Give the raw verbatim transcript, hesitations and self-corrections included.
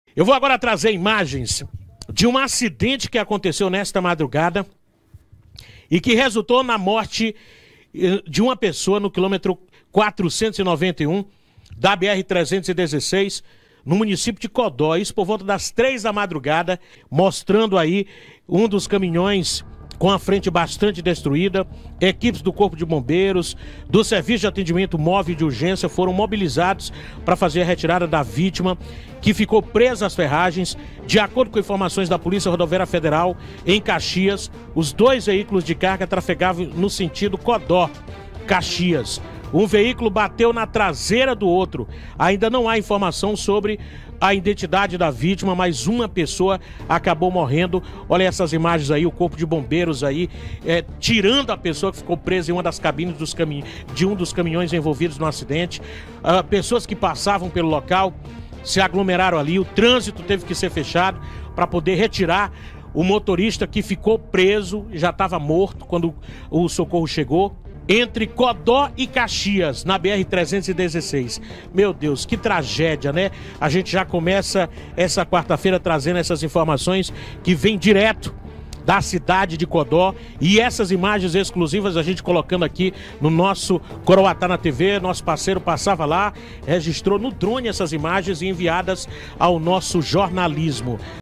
Eu vou agora trazer imagens de um acidente que aconteceu nesta madrugada e que resultou na morte de uma pessoa no quilômetro quatrocentos e noventa e um da B R trezentos e dezesseis, no município de Codó. Isso por volta das três da madrugada, mostrando aí um dos caminhões com a frente bastante destruída. Equipes do Corpo de Bombeiros, do Serviço de Atendimento Móvel de Urgência foram mobilizados para fazer a retirada da vítima, que ficou presa às ferragens. De acordo com informações da Polícia Rodoviária Federal, em Caxias, os dois veículos de carga trafegavam no sentido Codó, Caxias. Um veículo bateu na traseira do outro. Ainda não há informação sobre a identidade da vítima, mas uma pessoa acabou morrendo. Olha essas imagens aí, o Corpo de Bombeiros aí, é, tirando a pessoa que ficou presa em uma das cabines dos caminhões, de um dos caminhões envolvidos no acidente. Uh, pessoas que passavam pelo local se aglomeraram ali, o trânsito teve que ser fechado para poder retirar o motorista, que ficou preso, já estava morto quando o socorro chegou. Entre Codó e Caxias, na B R trezentos e dezesseis. Meu Deus, que tragédia, né? A gente já começa essa quarta-feira trazendo essas informações que vêm direto da cidade de Codó, e essas imagens exclusivas a gente colocando aqui no nosso Coroatá na T V. Nosso parceiro passava lá, registrou no drone essas imagens e enviadas ao nosso jornalismo.